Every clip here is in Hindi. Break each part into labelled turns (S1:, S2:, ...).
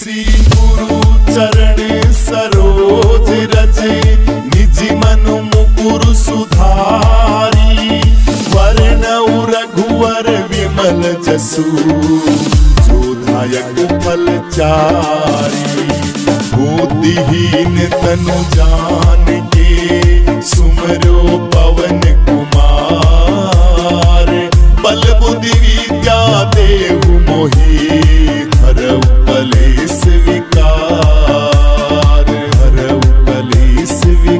S1: श्री गुरु चरण सरोज रजे निज मन मुकुर सुधारी। वर्ण रघुवर विमल जसु जोधायक फलचारी। बुद्धिहीन तनु जान के सुमरो पवन कुमार। बल बुद्धि विद्या देहु मोहि हरऊ कलेश विकार। हरऊ कलेश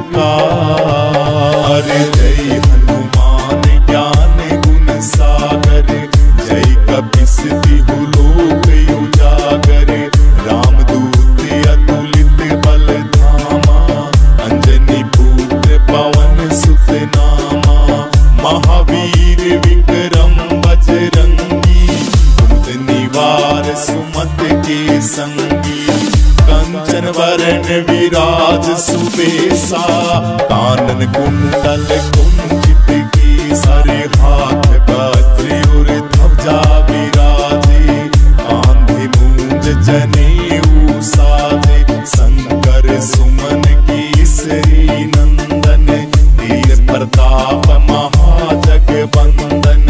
S1: विकार। जय हनुमान ज्ञान गुण सागर। जय कपीस तिहु लोक उजागर। रामदूत अतुलित बल धामा। अंजनी पुत्र पवन सुत नामा। महावीर विक्रम बजरंगी। कुंद निवार सुमत के संगी। कंचन वरण विराज सुबेसा। कानन कुंडल कुंचित केसरी। हाथ वज्र और ध्वजा विराजे। कांधे मूंज जनेऊ साजे। शंकर सुमन केसरी नंदन। तेज प्रताप महाजगवंदन।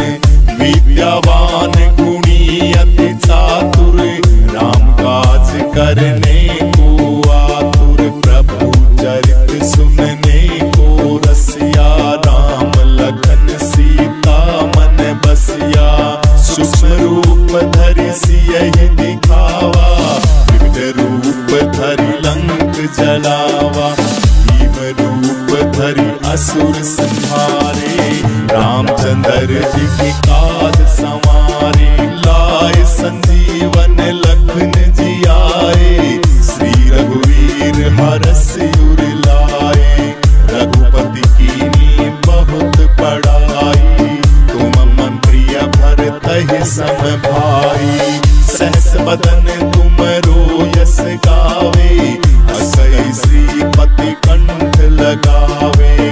S1: विद्यावान गुणी अति चातुर। राम काज करने को आतुर। प्रभु चरित सुनने को रसिया। राम लखन सीता मन बसिया। सूक्ष्म रूप धरि सियहि दिखावा। विविध रूप धरि लंक जलावा। भीम रूप धरि असुर संहारे। रामचंद्र जी की काज संवारे। लाए संजीवन लखन जियाए। श्री रघुवीर हरष उर लाए। रघुपति कीन्ही बहुत बड़ाई। तुम मम प्रिय भरतहि सम भाई। सहस बदन तुमरो यस गावे। असै श्रीपति कंठ लगावे।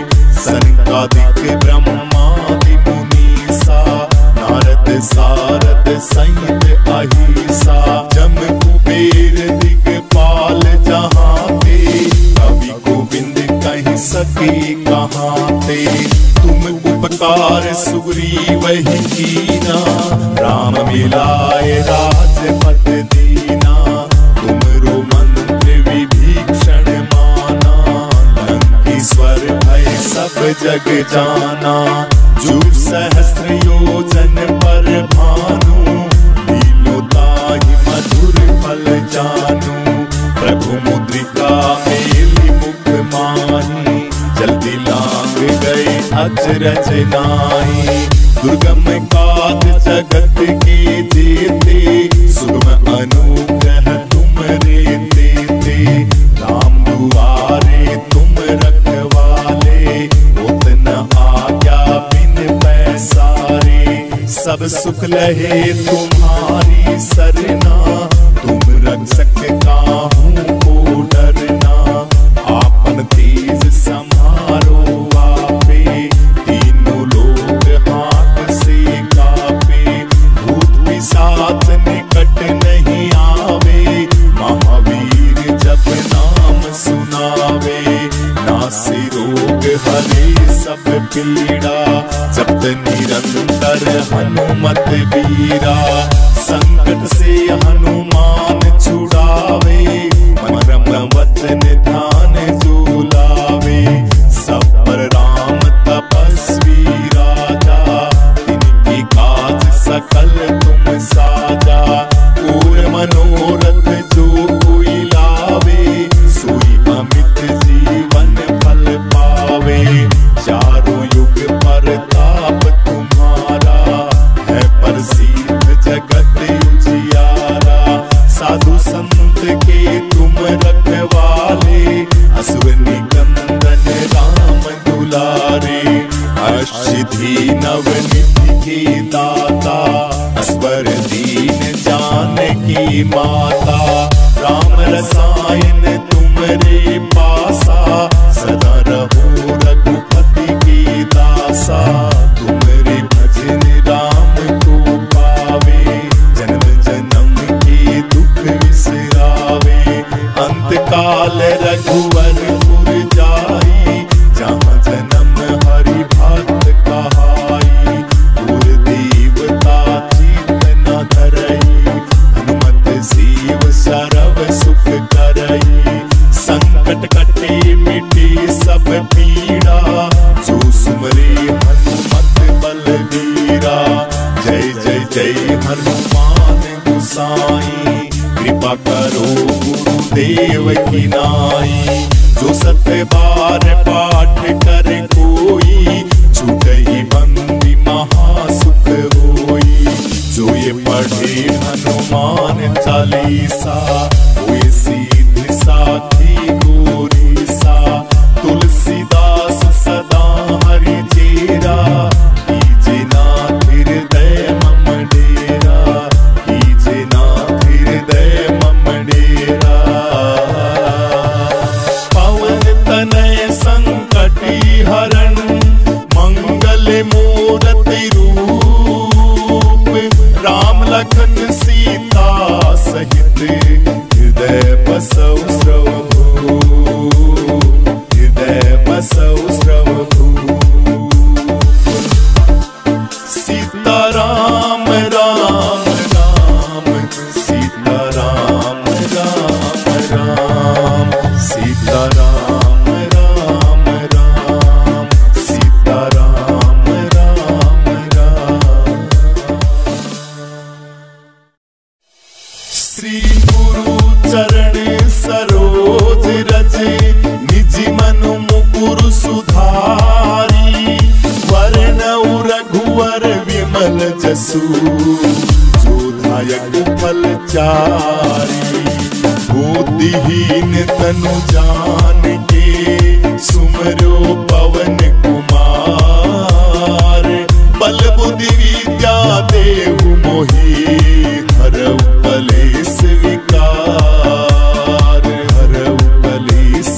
S1: सनकादिक ब्रह्मादि मुनीसा। नारद सारद सहित अहिसा। जम कुबेर दिगपाल जहाँ ते। कवि गोविंद कहि सके कहाँ ते। तुम उपकार सुग्रीवहि कीना। राम मिलाए राजपद दीना। तुमरो मंत्र विभीषण माना। लंकेश्वर भय सब जग जाना। जुग सहस्र योजन पर भानु। लीलो ताहि मधुर फल जानू। प्रभु मुद्रिका मेलि मुख माही। जल्दी लांग गए अचरज नाहि। दुर्गम काज जगत के जेते। सुगम अनुग्रह तुमरे तेते। राम दुआरे तुम रखवाले। होत न आज्ञा बिन पैसारे। सब सुख लहे तुम्हारी सरना। तुम रक्षक काहू को डरना। आपन तेज संहारो आपे। तीनों लोग हाथ से कापे। भूत पिशाच निकट नहीं आवे। महावीर जब नाम सुनावे। नासे रोग हरे सब पीड़ा। जपत निरंतर हनुमत बीरा। संकट से हनुमान छुड़ावे। मरम वचन ध्यान जो लावे। सब पर राम तपस्वी राजा। तिनके काज सकल तुम साजा। और मनोरथ जो कोई लावे। सोई अमित जीवन फल पावे। चारों युग परताप तुम्हारा। है प्रसिद्ध जगत उजियारा। साधु संत के तुम रखवाले। असुर निकंदन राम दुलारे। अष्टसिद्धि नवनिधि के दाता। असवर दीन जानकी माता। राम रसायन तुमरे पासा। सदा रहो रघुपति के दासा। तुमरे भजन राम को पावे। जन्म जन्म के दुख विसरावे। लाल रघुवरपुर जाई, जहाँ जन्म हरि भक्त कहाई। गुर देवता चित न धरई, हनुमत सीव सरव सुख करई। संकट कटे मिटे सब पीड़ा, जो सुमरे हनुमत बलबीरा। जय जय जय हनुमान गोसाई, कृपा करो गुरुदेव की नाई। जो 7 बार पाठ कर कोई, छूटहि बंदी महासुख होई। जो ये पढ़े हनुमान चालीसा, होए सीध साखी गोरीसा। तुलसीदास सदा हरि चेरा, कीजे नाथ हृदय मम डेरा। कीजे नाथ हृदय मम डेरा। पवन तनय संकटी हरण, मंगल मूरति रूप। राम लखन सीता सहित, हृदय बसौ स्रवभूप। हृदय बसौ स्रवभूप। सीता राम राम राम, सीता राम राम राम। सीता राम राम राम, सीता राम राम राम। श्री गुरु चरण सरोज रज, निज मन मुकुर सुधारी। वरनउ रघुवर विमल जसु, जो दायक फल चारी। बुद्धिहीन तनु जान के, सुमरो पवन कुमार। बल बुद्धि विद्या देहु मोहि, हरऊ कलेश विकार। हरऊ कलेश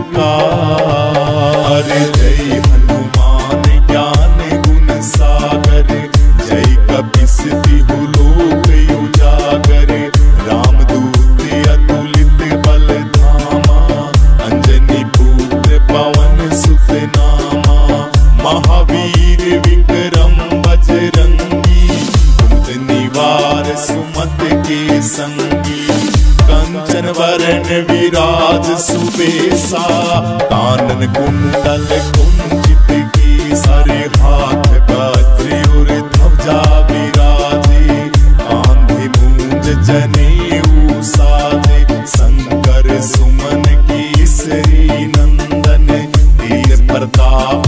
S1: विकार। जय हनुमान ज्ञान गुण सागर, जय कपीस तिहु लोक उजागर। रामदूत अतुलित बल धामा, अंजनी पुत्र पवन सुत नामा। महावीर विक्रम बजरंगी, कुमत निवार सुमत के संगी। कंचन वरण विराज सुबेसा, कानन कुंडल कुंचित केसरी। हाथ वज्र और ध्वजा विराजे, कांधे मूंज जनेऊ साजे। शंकर सुमन केसरी नंदन, तेज प्रताप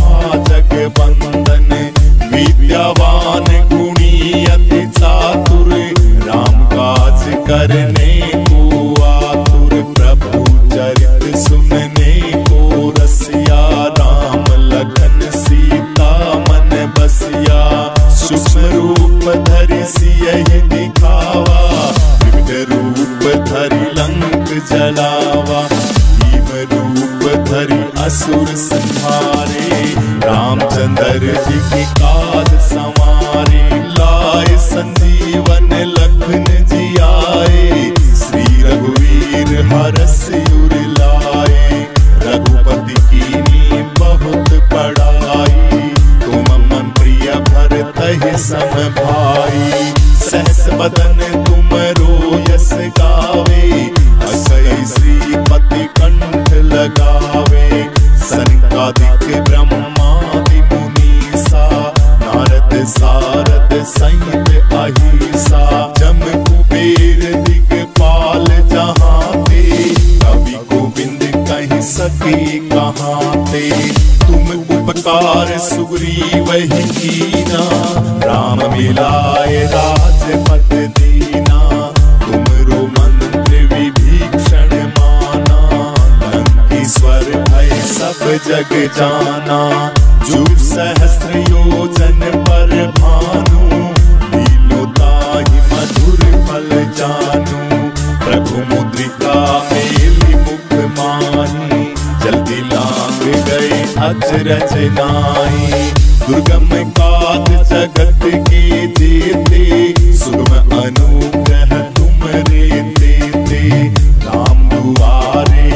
S1: महाजगवंदन। विद्यावान गुणी अति चातुर, राम काज करने को आतुर। प्रभु चरित सुनने को रसिया, राम लखन सीता मन बसिया। सूक्ष्म रूप धरि सियहि दिखावा, विकट रूप धरि लंक जलावा। भीम रूप धरि असुर संहारे, रामचंद्र जी की काज संवारे। लाए संजीवन लखन जियाए, श्री रघुवीर हरष उर लाए। रघुपति कीन्ही बहुत बड़ाई, तुम मम प्रिय भरतहि सम भाई। सहस बदन तुमरो यस गावे, अक्षय श्रीपति कंठ लगावे। सनकादिक ब्रह्मादि मुनीसा, नारद सारद सहित अहिसा। जम कुबेर दिगपाल जहाँ ते, कवि गोविंद कहि सके कहाँ ते। तुम उपकार सुग्रीव ही कीना, राम मिलाए राजपद दीना। तुमरो मंत्र विभीषण माना, लंकेश्वर भय सब जग जाना। जुग सहस्र योजन पर भानु, लीलो ताहि मधुर फल जानू। प्रभु मुद्रिका मेलि मुख माही, जल्दी लाग गए अचरज नाई। दुर्गम काज जगत के जेते, सुगम अनुग्रह तुमरे तेते। राम दुआरे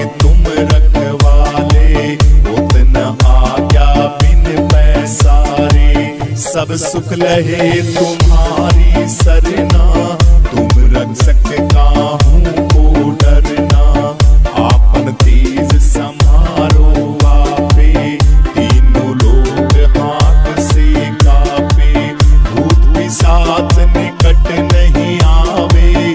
S1: सब सुख लहे तुम्हारी सरना, तुम रक्षक काहू को डरना। आपन तेज समारो आपे, तीनों लोग हाथ से कापे। भूत पिशाच निकट नहीं आवे,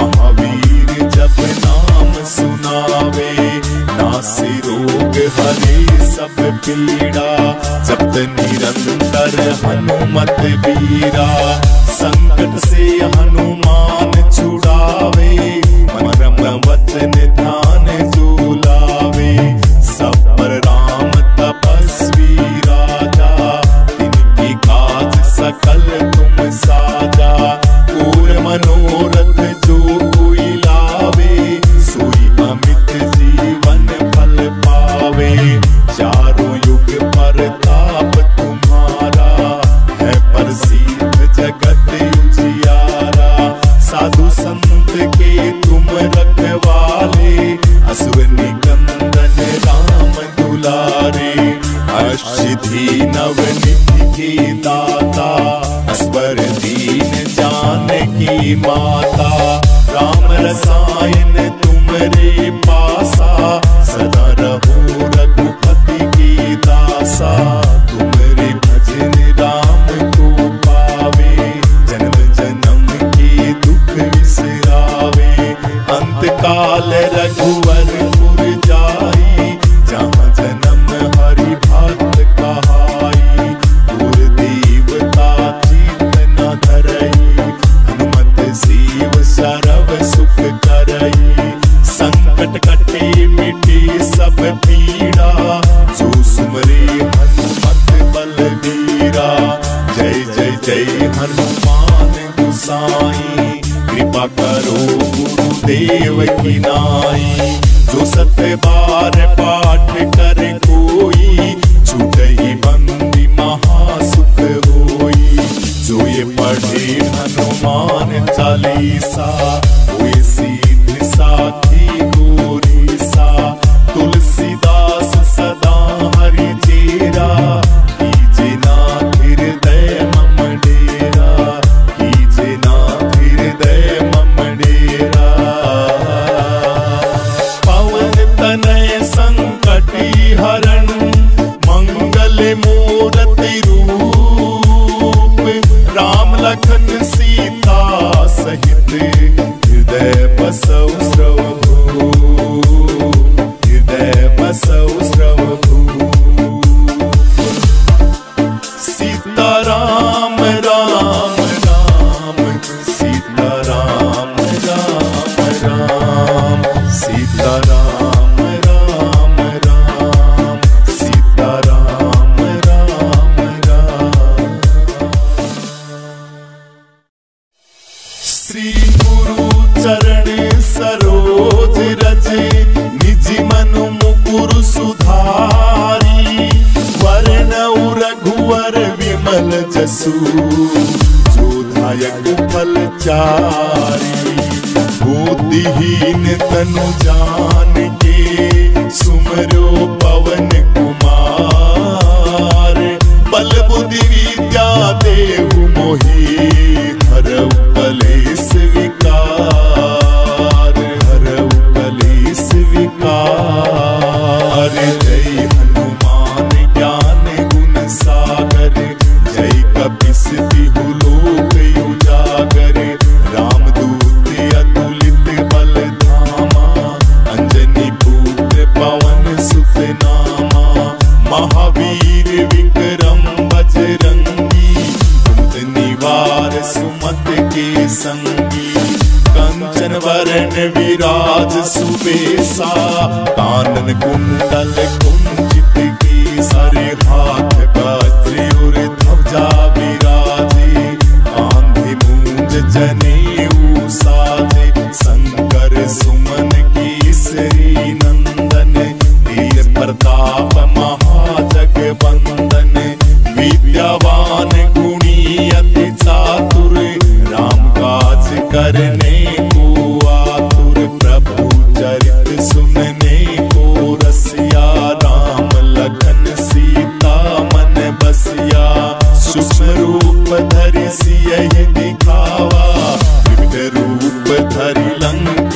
S1: महावीर जब नाम सुनावे। नासे रोग हरे सब पीड़ा, जपत निरंतर हनुमत बीरा। संकट से हनुमान छुड़ावे, मरम वचन ध्यान जो लावे। सब पर राम तपस्वी राजा, इनकी काज सकल तुम साजा। और मनोरथ जो कोई लावे, सोई अमित जीवन फल पावे। चारों युग प्रताप तुम्हारा, है प्रसिद्ध जगत उजियारा। साधु संत के तुम रखवाले, असुर निकंदन राम दुलारे। अष्टसिद्धि नवनिधि के दाता, असवर दीन जानकी माता। राम रसायन तुमरे पासा, सदा रहो रघुपति के दासा। तुमरे भजन राम को पावे, जन्म जन्म के दुख विसरावे। अंत काल रघुवरपुर जाई, जहाँ जन्म हरि भक्त कहाई। और देवता चित न धरई, हनुमत सीव सरव सुख करई। संकट कटे मिटे सब पीड़ा, जो सुमरे हनुमत बलबीरा। जय जय जय हनुमान गोसाई, कृपा करो गुरुदेव की नाई। जो सत्य बार पाठ कर कोई, छूटहि बंदी महासुख होई। जो ये पढ़े हनुमान चालीसा, हुए सिद्ध साखी गोरीसा। तुलसीदास सदा हरि चेरा, कीजे नाथ हृदय मम डेरा। कीजे नाथ हृदय मम डेरा। पवन तनय संकटी हरण, मंगल मूरति रूप। राम लखन सीता सहित, हृदय बसौ श्रवभू। हृदय बसौ श्रवभू। सीता राम राम राम, सीता राम राम राम। सीता राम राम राम, सीता राम राम राम। श्री गुरु चरण सरोज रज, निज मनु मुकुर सुधारी। वरनउ रघुवर विमल जसु, जो दायक फल चारी। बुद्धिहीन तनु जान के, सुमरो पवन कुमार। बल बुद्धि विद्या देहु मोहि, हरऊ कलेश विकार। हरऊ कलेश विकार। जय हनुमान ज्ञान गुण सागर, जय कपीस तिहु लोक उजागर। रामदूत अतुलित बल धामा, अंजनी पुत्र पवन सुत नामा। महावीर विक्रम बजरंगी, कुमत निवार सुमत के संगी। कंचन वरण विराज सुबेसा, कानन कुंडल कुंचित केसरी। हाथ वज्र और ध्वजा विराजे, कांधे मूंज जनेऊ साजे। शंकर सुमन केसरी नंदन, तेज प्रताप महाजगवंदन। विद्यावान गुणी अति चातुर, राम काज करने को आतुर। प्रभु चरित सुनने को रसिया, राम लखन सीता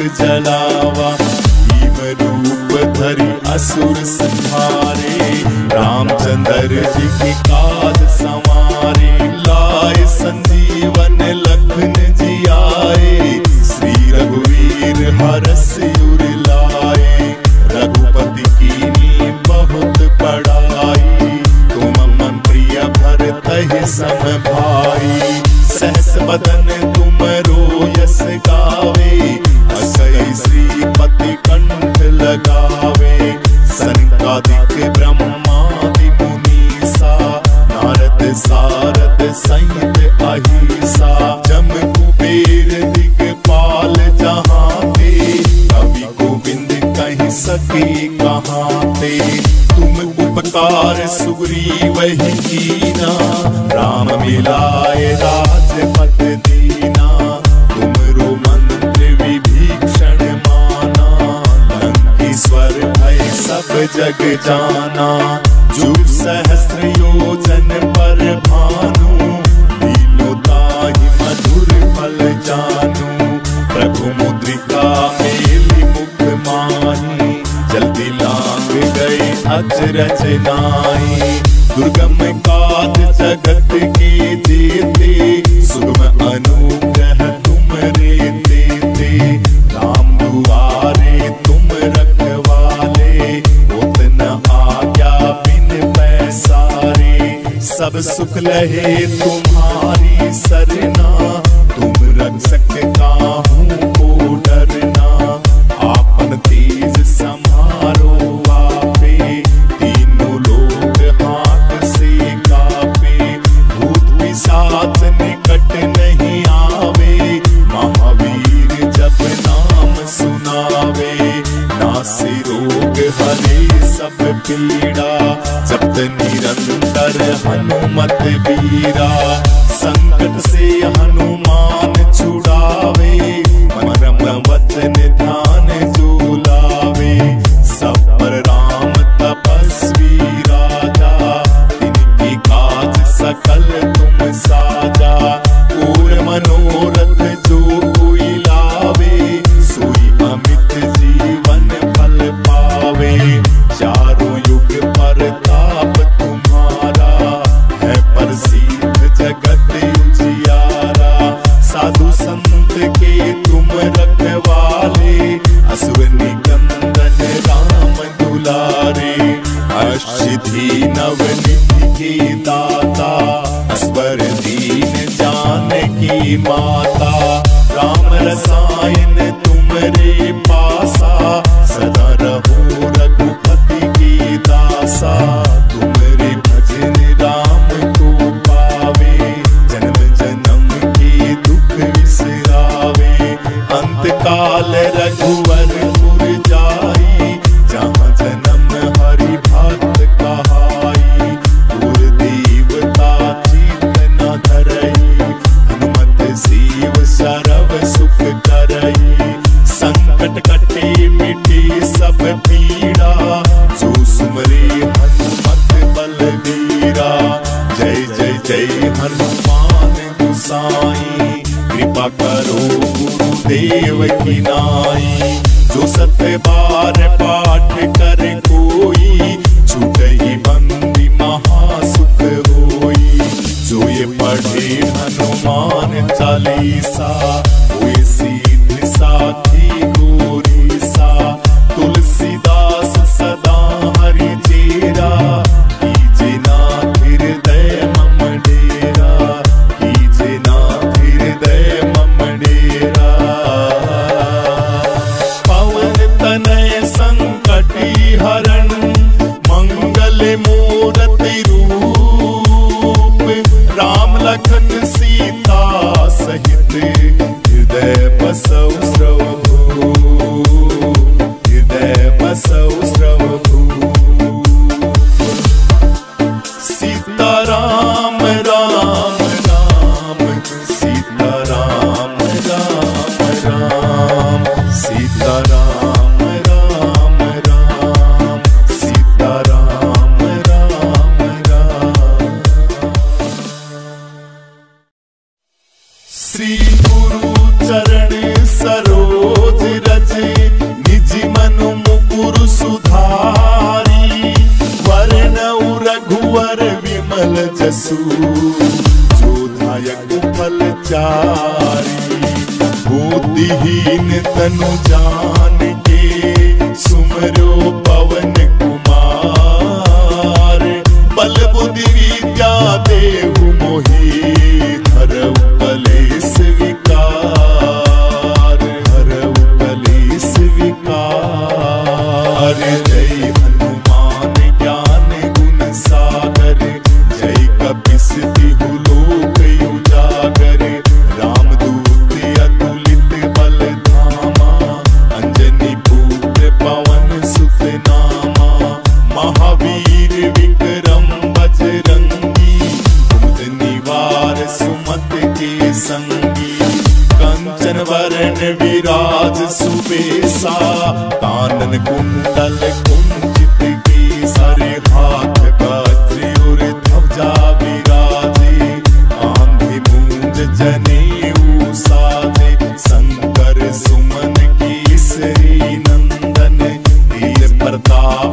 S1: जलावा। भीम रूप धरि असुर संहारे, रामचंद्र जी की काज संवारे। लाए संजीवन लखन जी आए, श्री रघुवीर हरष उर लाए। रघुपति कीनी बहुत बड़ाई, तुम मन प्रिय भरतहि सम भाई। सहस बदन तुम रोयस गावे, असई श्रीपति कंठ लगावे। सनकादिक ब्रह्मादि मुनीसा, नारद सारद सहित अहिसा। जम कुबेर दिगपाल जहाँ ते, कवि गोविंद कहि सके कहाँ ते। तुम उपकार सुग्रीव ही कीना, राम मिलाए राजपद दीना। तुमरो मंत्र विभीषण माना, लंकेश्वर भय सब जग जाना। जुग सहस्र योजन पर भानु, लीलो ताहि मधुर फल जानू। प्रभु मुद्रिका मेलि मुख माही, जल्दी लांग गए अचरज नाई। दुर्गम काज जगत के जेते, सुगम अनुग्रह तुमरे देते। राम दुआरे तुम रखवाले, होत न आज्ञा बिन पैसारे। सब सुख लहे तुम्हारी सरना, तुम रक्षक काहू को डरना। आपन तेज समारो आपे, तीनों लोग हाथ से कापे। भूत पिशाच निकट नहीं आवे, महावीर जब नाम सुनावे। नासे रोग हरे सब पीड़ा, जपत निरंतर हनुमत बीरा। संकट से हनुमान छुड़ावे, मरम वचन ध्यान जो लावे। सब पर राम तपस्वी राजा, तिनकी काज सकल तुम साजा। और मनोरथ जो कोई लावे, सोई अमित जीवन फल पावे। चारों युग परताप तुम्हारा, है प्रसिद्ध जगत उजियारा। साधु संत के तुम रखवाले, असुर निकंदन राम दुलारे। अष्टसिद्धि नवनिधि के दाता, असवर दीन जानकी माता। राम रसायन तुमरे पासा, सदा रहो रघुपति के दासा। तुमरे भजन राम को पावे, जन्म जन्म के दुख विसरावे। अंत काल रघुवरपुर जाई, जहाँ जन्म हरि भक्त कहाई। और देवता चित न धरई, हनुमत सीव सरव सुख करई। संकट कटे मिटे सब पीड़ा, जो सुमरे हनुमत बलबीरा। जय जय जय हनुमान गोसाई, कृपा करो गुरुदेव की नाई। जो सत्य बार पाठ कर कोई, छूटहि बंदी महासुख होई। जो ये पढ़े हनुमान चालीसा, हुए सिद्ध साखी गौरीसा। तुलसीदास सदा हरि चेरा, कीजे नाथ हृदय मम डेरा। कीजे नाथ हृदय मम डेरा। पवन तनय संकटी हरण, मंगल मूरति रूप। राम लखन सीता सहित तनु जान के सुमरो पवन कुमार। बल बुद्धि विद्या देहु मोहि हरऊ कलेश विकार, हरऊ कलेश विकार। जय हनुमान ज्ञान गुण सागर, जय कपीस तिहु लोक उजागर। रामदूत अतुलित बल धामा, अंजनी पुत्र पवन सुत नामा। महावीर विक्रम बजरंगी, कुमति निवार सुमत के संगी। कंचन वरण विराज सुबेसा, कानन कुंडल कुंचित केसरी। हाथ वज्र और ध्वजा विराजे, आंधी मूंज जनेऊ साजे। शंकर सुमन केसरी नंदन, तेज प्रताप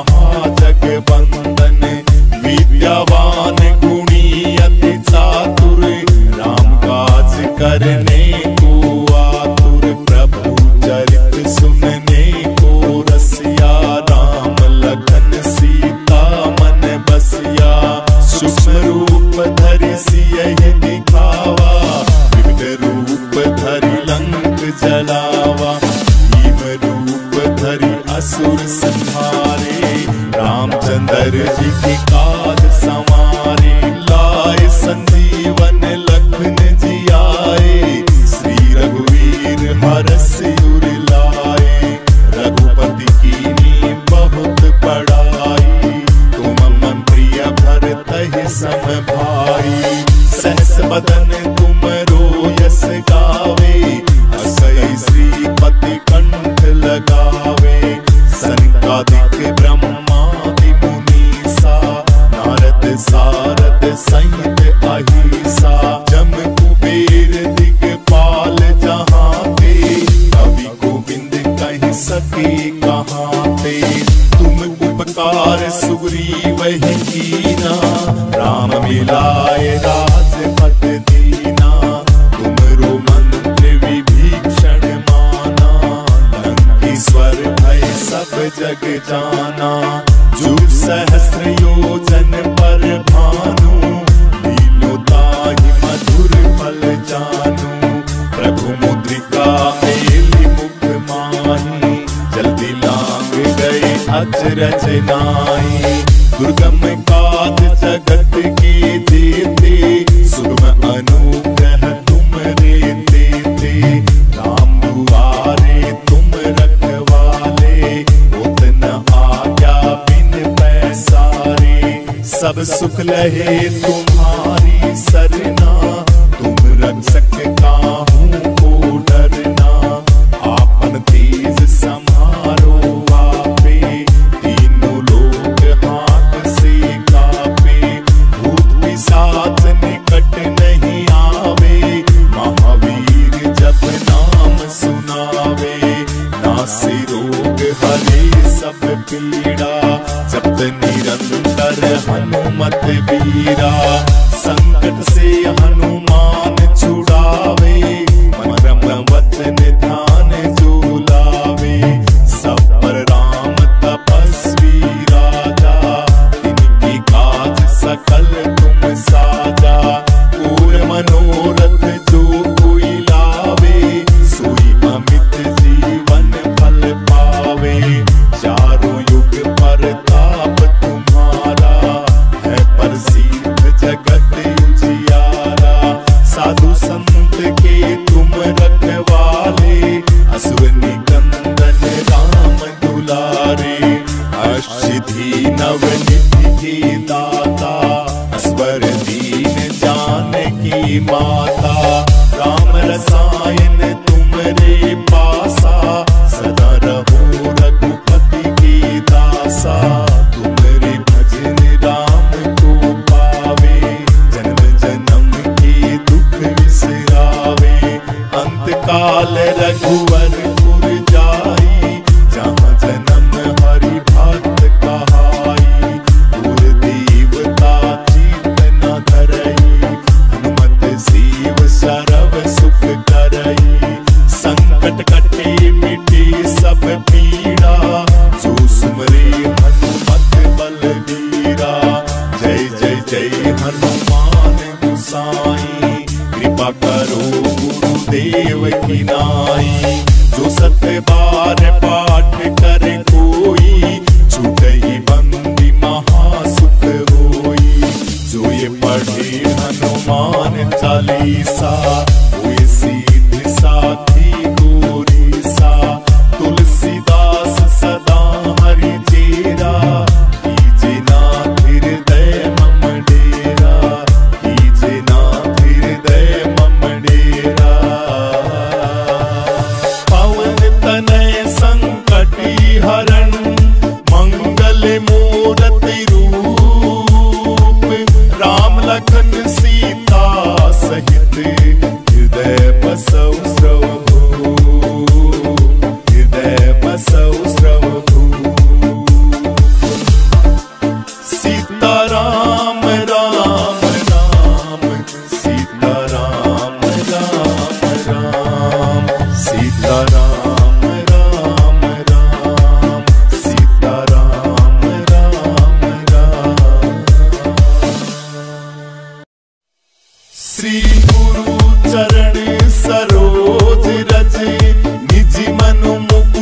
S1: महाजगवंदन। विद्यावान गुणी अति चातुर, राम काज करने को आतुर। प्रभु चरित सुनने को रसिया, राम लखन सीता मन बसिया। सूक्ष्म रूप धरि सियहि दिखावा, विविध रूप धरि लंक जलावा। भीम रूप धरि असुर संहारे, रामचंद्र जी की काज संवारे। लाए संजीवन लखन जियाए, श्री रघुवीर हरष उर लाए। रघुपति कीन्ही बहुत बड़ाई, तुम मम प्रिय भरतहि सम भाई। सहस बदन तुमरो यस गावे, असई श्रीपति कंठ लगावे। सनकादिक ब्रह्मादि मुनीसा, नारद सारद सहित अहिसा। जम कुबेर दिगपाल जहांते, कवि गोविंद कहि सके कहाते। तुम उपकार सुग्रीवहि कीना, राम मिलाए राजपद दीना। तुमरो मंत्र विभीषण माना, लंकेश्वर भय सब जग जाना। जुग सहस्र योजन पर भानु, लीलो ताहि मधुर फल जानू। प्रभु मुद्रिका मेलि मुख माहि, जल्दी लांग गए अचरज नाहि। दुर्गम काज जगत के जेते, सुगम अनुग्रह तुमरे तेते। राम दुआरे तुम रखवाले, होत न आज्ञा बिन पैसारे। सब सुख लहे तुम्हारी सरना, तुम रक्षक काहू को डरना। आपन तेज समारो आपे, तीनों लोक हाथ से कापे। भूत पिशाच निकट नहीं आवे, महावीर जप नाम सुनावे। नासे रोग हरे सब पीड़ा, जपत निरंतर हनुमत बीरा। संकट से हनुमान छुड़ावे, मन वचन ध्यान जो लावे। सब पर राम तपस्वी राजा, इनकी काज सकल तुम साजा। और मनोरथ जो कोई लावे, सोई अमित जीवन फल पावे। चारों युग परताप तुम्हारा, है प्रसिद्ध जगत उजियारा। साधु संत के तुम रखवाले, असुर निकंदन राम दुलारे। अष्टसिद्धि नवनिधि के दाता, असवर दीन जानकी माता। राम रसायन तुमरे पासा, सदा रहो रघुपति के दासा। तुमरे भजन राम को पावे, जन्म जन्म के दुख विसरावे। अंत काल रघुवर पुर जाई, जहाँ जन्म हरि भक्त कहाई। दूर देवता चित न धरई, हनुमत सीव सरव सुख करई। संकट कट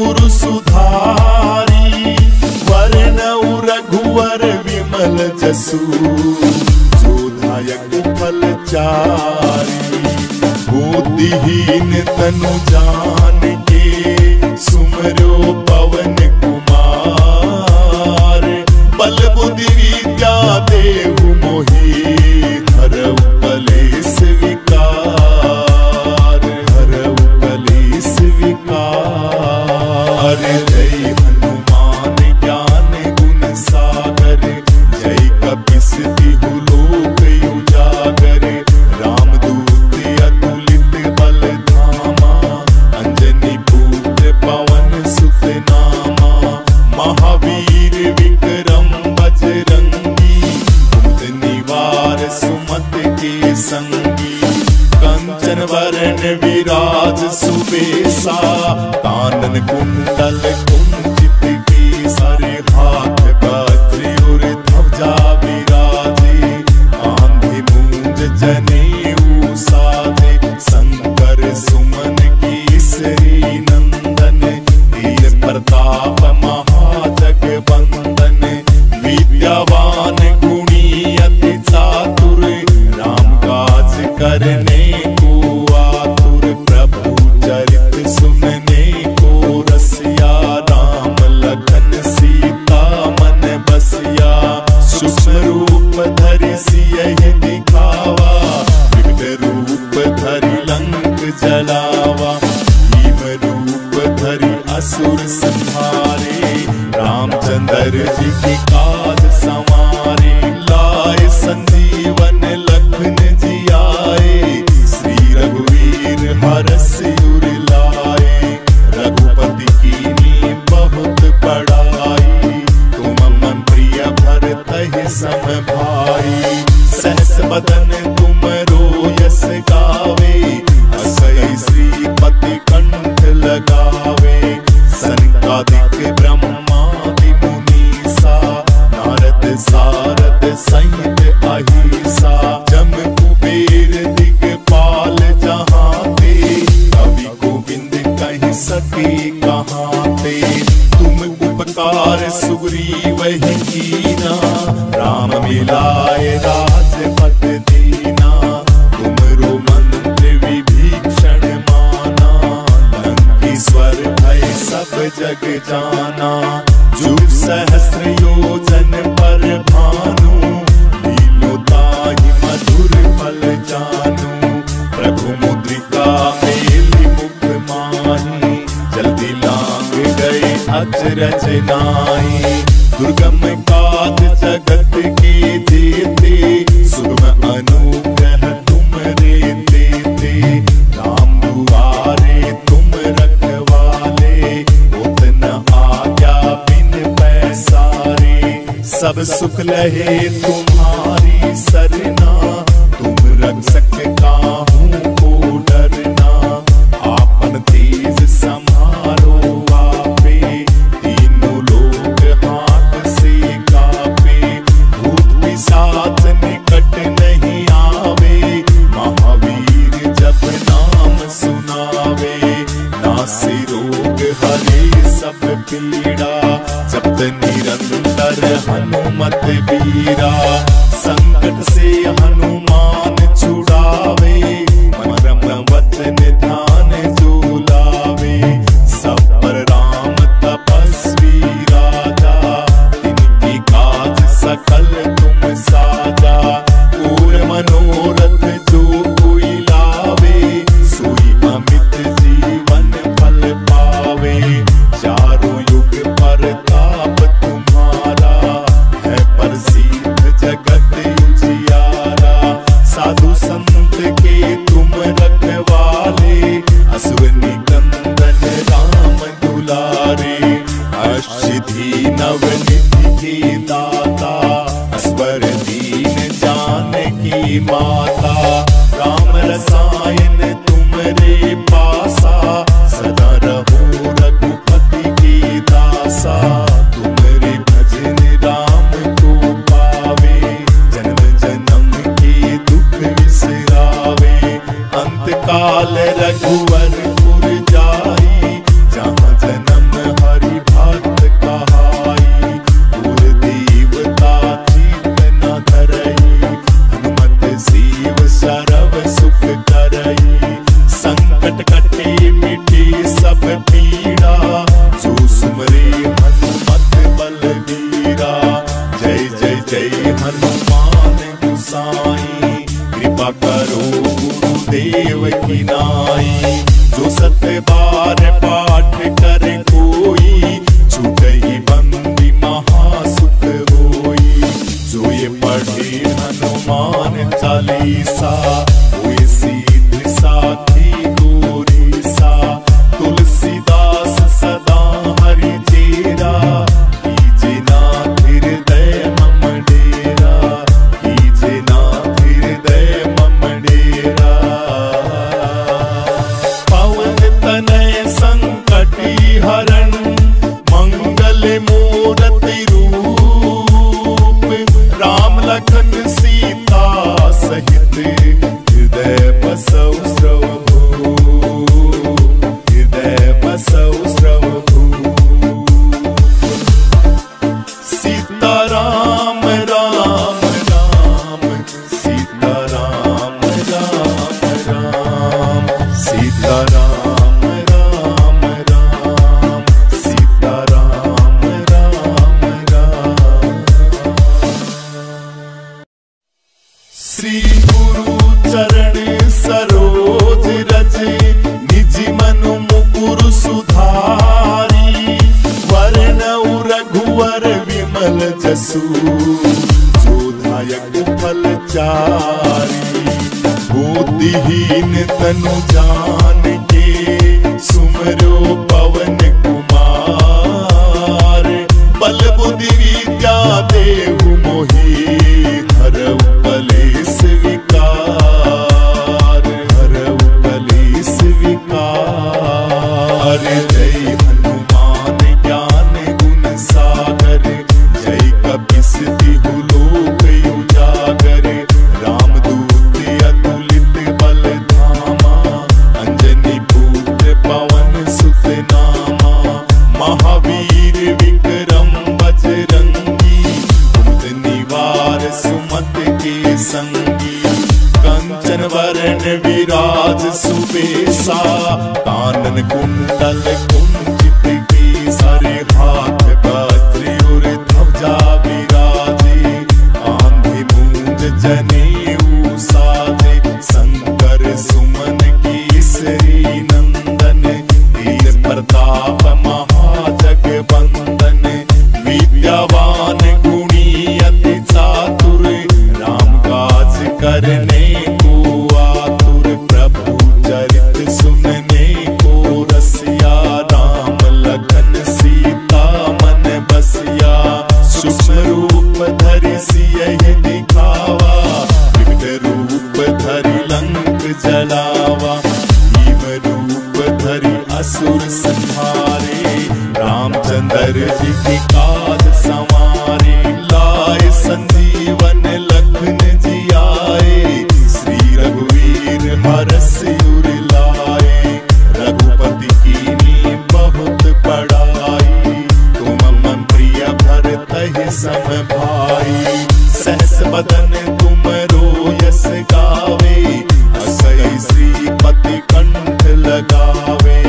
S1: गुरु सुधारी, वर्णऊ रघुवर विमल जसु, जोधायक फलचारी। बुद्धिहीन तनु जान के, सुमरो पवन कुमार। बल बुद्धि विद्या देहु मोहि, हरऊ कलेश विकार, हरऊ कलेश विकार। जय हनुमान ज्ञान गुण सागर, जय कपीस तिहु लोक उजागर। रामदूत अतुलित बल धामा, अंजनी पुत्र पवन सुत नामा। महावीर विक्रम बजरंगी, कुमत निवार सुमत के संगी। कंचन वरण विराज सुबेसा, कानन कुंडल कुंचित केसरी। हाथ वज्र और ध्वजा विराजे, आंधी मूंज जनेऊ साजे। शंकर सुमन केसरी नंदन, तेज प्रताप महाजगवंदन। विद्यावान गुणी अति चातुर, राम काज करने को आतुर। प्रभु चरित सुनने को रसिया, राम लखन सीता मन बसिया। सूक्ष्म रूप धरि सियहि दिखावा, विकट रूप धरि लंक जलावा। भीम रूप धरि असुर संहारे, रामचंद्र जी की काज संवारे। लाए संजीवन लखन जियाए, श्री रघुवीर हरष उर लाए। रघुपति कीन्ही बहुत बड़ाई, तुम मम प्रिय भरतहि सम भाई। सहस बदन तुमरो यस गावे, असै श्रीपति कंठ लगावे। सनकादिक ब्रह्मादि मुनीसा, नारद सारद सहित अहिसा। जम कुबेर दिगपाल जहाते, कवि गोविंद कहि सके कहाते। तुम उपकार सुग्रीव ही कीना, राम मिलाए राजपद दीना। तुमरो मंत्र विभीषण माना, लंकेश्वर भय सब जग जाना। जुग सहस्र योजन पर भानु, लीलो ताहि मधुर फल जानू। प्रभु मुद्रिका मेलि मुख माहि, जल्दी लांग गए अचरज नाहि। दुर्गम काज जगत के जेते, सुगम अनुग्रह तुमरे तेते। राम दुआरे तुम रखवाले, होत न आज्ञा बिन पैसारे। सब सुख लहे तुम्हारी सरना, तुम रक्षक काहू को डरना। आपन तेज समारो आपे, तीनों लोग हाथ से कापे। भूत पिशाच निकट नहीं आवे, महावीर जब नाम सुनावे। नासे रोग हरे सब पीड़ा, जपत निरंतर हनुमत बीरा। संकट से हनुमान छुड़ावे, मरम वचन ध्यान जो लावे। सब पर राम तपस्वी राजा, इनकी काज सकल तुम साजा। और मनोरथ जो कोई लावे, सोई अमित जीवन फल पावे। चारों युग परताप तुम्हारा, है प्रसिद्ध जगत उजियारा। साधु संत के तुम रखवाले, असुर निकंदन राम दुलारे। अष्टसिद्धि नवनिधि के दाता, असवर दीन जानकी माता। राम रसायन तुमरे पासा, सदा रहो रघुपति के दासा। तुमरे भजन राम को पावे, जन्म जन्म के दुख विसरावे। अंत काल रघुवर पुर जाई, जहाँ जन्म हरण मंगल मूर्ति रूप राम लखन सीता सहित हृदय बसौ श्रवभू हृदय बसौ श्रवभू सीता राम राम राम सीता राम राम राम सीता राम राम राम सीता राम राम राम श्री गुरु चरण सरोज रज निज मनु मुकुर सुधारी वरणउ रघुवर विमल जसु जोधायक फलचारी बुद्धिहीन तनु जान के सुमरो पवन कुमार बल बुद्धि विद्या देहु मोहि हरउ कलेश विकार हरउ कलेश विकार जय हनुमान ज्ञान गुण सागर जय कपीस तिहु लोक उजागर रामदूत अतुलित बल धामा अंजनी पुत्र पवन सुत नामा महावीर विक्रम बजरंगी कुमद निवार सुमत के संगी कंचन वरण विराज सुबेसा कानन कुंडल कुंचित केसरी हाथ वज्र और ध्वजा विराजे आंधी मूंज जनेऊ साजे शंकर सुमन केसरी नंदन तेज प्रताप महाजगवंदन विद्यावान गुणी अति चातुर राम काज करने को आतुर प्रभु चरित सुनने को रसिया राम लखन सीता मन बसिया सूक्ष्म रूप धरि सियहि दिखावा विविध रूप धरि लंक जलावा भीम रूप धरि असुर संहारे रामचंद्र जी की काज संवारे लाए संजीवन लखन जी आए श्री रघुवीर हरष उर लाए रघुपति कीन्ही बहुत बड़ाई तुम मम प्रिय भरतहि सम भाई सहस बदन तुम रोयस गावे असई श्रीपति कंठ लगावे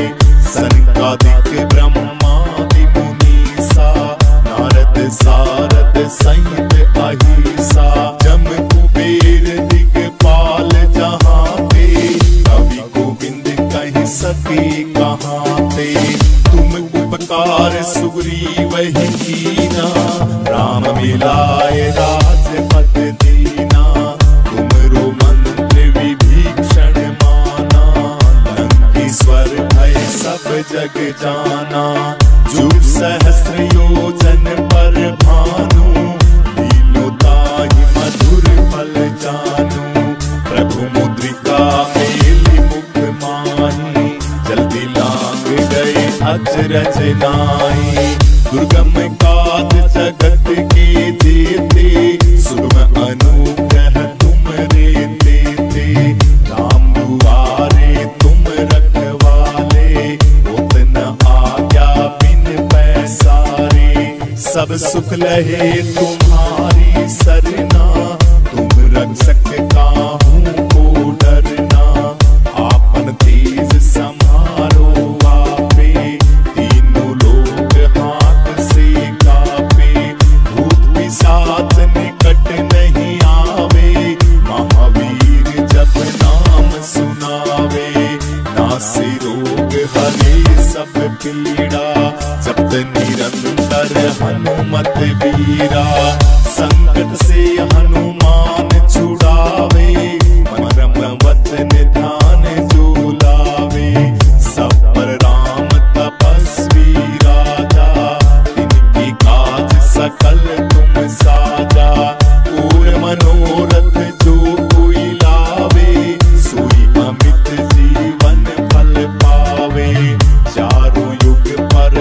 S1: सनकादिक ब्रह्मादि मुनीसा नारद सारद सहित अहिसा जम कुबेर दिगपाल जहाँ ते कवि गोविंद कहि सके कहाँ ते तुम उपकार सुग्रीव ही कीना राम मिलाए राजपद दीना तुमरो मंत्र विभीषण माना लंकेश्वर भय सब जग जाना जुग सहस्र योजन पर भानु लीलो ताहि मधुर फल जानू प्रभु मुद्रिका मेलि मुख माही जल्दी लांग गए अचरज नाई दुर्गम काज जगत के जेते सुगम अनुग्रह तुम रे देते राम दुआरे तुम रखवाले उतना आज्ञा बिन पैसारे सब सुख लहे तुम्हारी सरना तुम रक्षक काहू को डरना आपन तेज संहारो आपे तीनों लोग हाथ से कापे भूत पिशाच निकट नहीं आवे महावीर जब नाम सुनावे नासे रोग हरे सब पीड़ा जपत निरंतर हनुमत वीरा संकट से हनुमान छुड़ावे मरम वतन ध्यान जो लावे सब पर राम तपस्वी राजा इनकी काज सकल तुम साजा और मनोरथ जो कोई लावे सोई अमित जीवन फल पावे चारों युग पर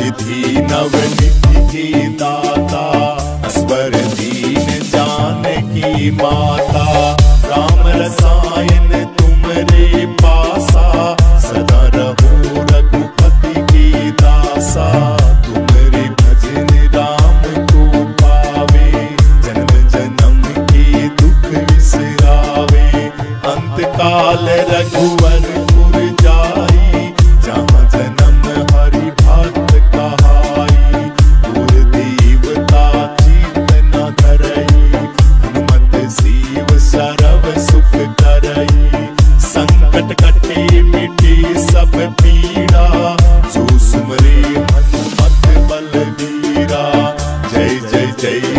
S1: रिद्धि नवनिधि के दाता, स्वर दीन जानकी माता। राम रसायन तुमरे पासा, सदा रहो रघुपति के दासा। तुमरे भजन राम को पावे, जन्म जन्म के दुख विसरावे। अंत काल रघुवरपुर जाई, जहाँ जन्म हरि भक्त कहाई। गुर देवता चित न धरई, हनुमत सीव सरव सुख करई। संकट कटे मिटे सब पीड़ा, जो सुमरे हनुमत बलबीरा। जय जय जय